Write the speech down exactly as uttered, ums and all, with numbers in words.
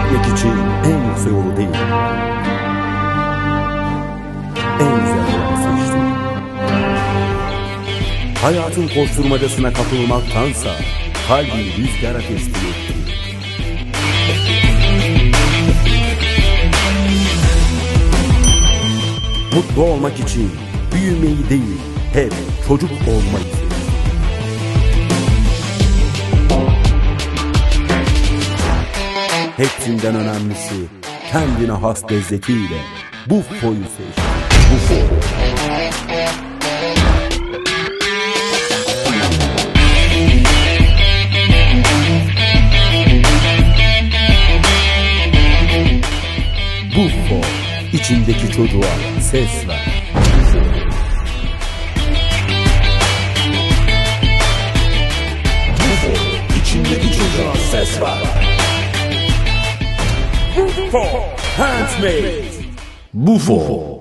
gitmek için en kısa yolu değil, en güzel yolu seçtim. Hayatın koşturmacasına kapılmaktansa kalbimi rüzgara teslim ettim. Mutlu olmak için büyümeyi değil, hep çocuk olmayı seçtim. Hepsinden önemlisi kendine has lezzetiyle Buffo'yu seçtim. Buffo. Buffo, içindeki çocuğa ses ver. Buffo, içindeki çocuğa ses ver. Buffo, handmade. Buffo.